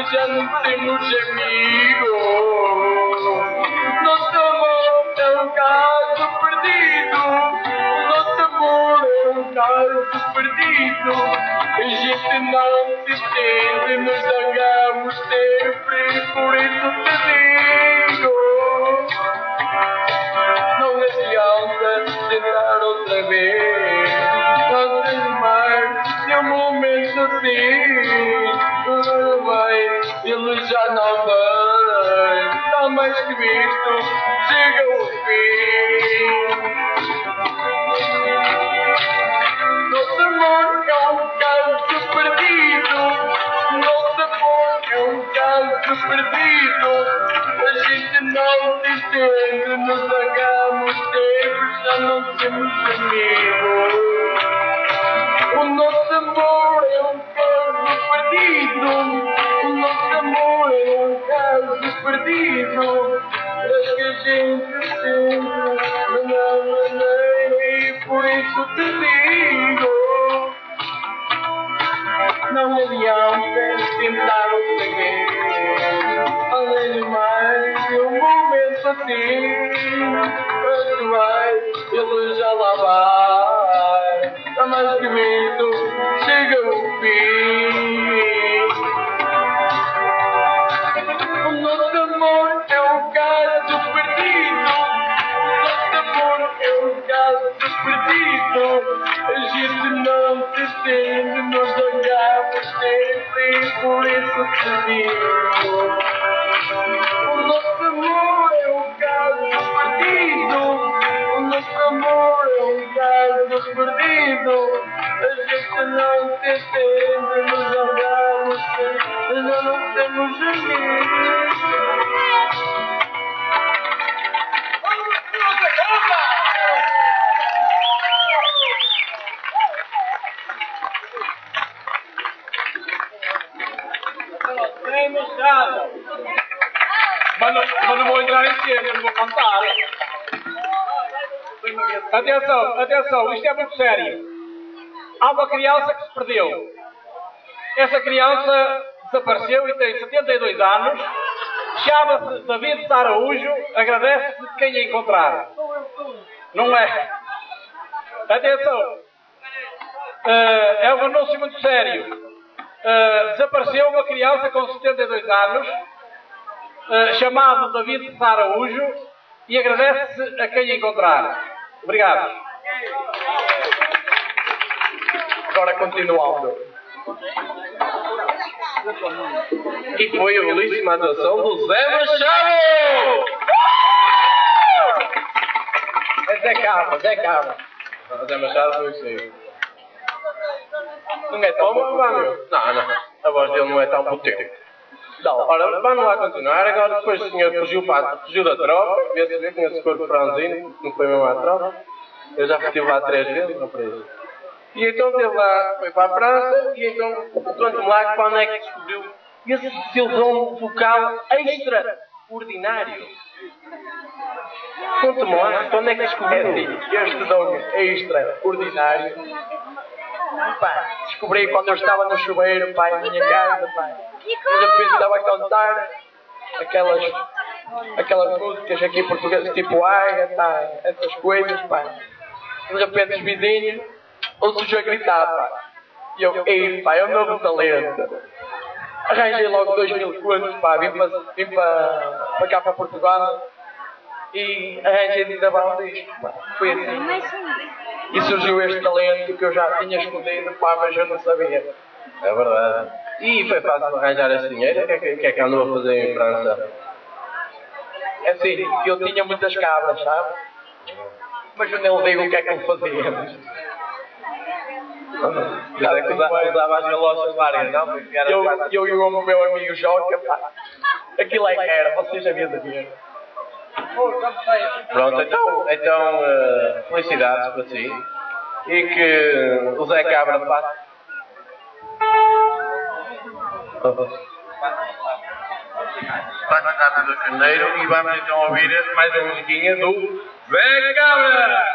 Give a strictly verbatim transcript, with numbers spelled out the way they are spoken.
já não temos amigos. Nosso amor é um caso perdido. Nosso amor é um caso perdido. A gente não se entende, nos zangamos sempre, por isso te digo. Não adianta tentar outra vez. Não tens mais de um momento assim. Agora vai, ele já não vai. Está mais que visto, chega o fim. Nosso amor é um caso perdido. Nosso amor é um caso perdido. A gente não se entende, nos zangamos sempre, já não temos amigos. O nosso amor é um caso perdido. O nosso amor é um caso perdido. Mas que a gente sempre não maneira e por isso te digo. Não adianta tentar outra vez. Além mais de um momento assim. Mas vai, ele já lá vai. Está mais que visto, chega o fim. O nosso amor é um caso perdido. O nosso amor é um caso perdido. A gente não se entende, nos zangamos sempre, por isso te digo. O nosso amor é um caso perdido. O nosso amor é um caso perdido. A gente não se entende, nos zangamos sempre, já não temos amigos. Mas não, mas não vou entrar em cena, não vou cantar. Atenção, atenção, isto é muito sério. Há uma criança que se perdeu. Essa criança desapareceu e tem setenta e dois anos. Chama-se David Araújo. Agradece-se quem a encontrar. Não é? Atenção. Uh, é um anúncio muito sério. Uh, desapareceu uma criança com setenta e dois anos. Uh, chamado David Araújo. E agradece-se a quem a encontrar. Obrigado. Agora continuando. E foi a belíssima atuação do Zé Machado! É Zé Carlos, Zé Carlos. O Zé Machado foi isso. Não é tão bom, vamos. Não, não. A voz dele não é tão potente. Não, ora, vamos lá continuar. Agora depois o senhor fugiu, para, fugiu da tropa. Vê se vê, conhece o corpo franzino, não foi mesmo à tropa. Eu já estive lá três vezes, não para isso. E então teve lá, foi para a França, e então conta-me lá quando é que descobriu esse seu dom vocal extraordinário. Conta-me lá, quando é que descobriu este dom extraordinário? Pá, descobri quando eu estava no chuveiro, pai, na minha casa, pai. E de repente estava a cantar aquelas, aquelas músicas aqui portuguesas, tipo Águia, pá, essas coisas, pá. E de repente os vizinhos ouço-os a gritar, pá. E eu, ei, pá, é um novo talento. Arranjei logo dois mil contos, pá, vim para, vim para, para cá para Portugal e arranjei de gravar um disco, pá. Foi assim. E surgiu este talento que eu já tinha escondido, pá, mas eu não sabia. É verdade. E foi fácil arranjar esse dinheiro. O que, que, que é que andou a fazer em França? É assim, eu tinha muitas cabras, sabe? Mas eu nem digo o que é que eu fazia. Já é que usava as galochas várias, não? Eu, eu e o meu amigo Joca, pá, aquilo é que era, vocês já viam de ver. Pronto, então, então uh, felicidades para si. E que o Zé Cabra passa. Passa a data do Carneiro e vamos então ouvir mais uma musiquinha do Zé Cabra.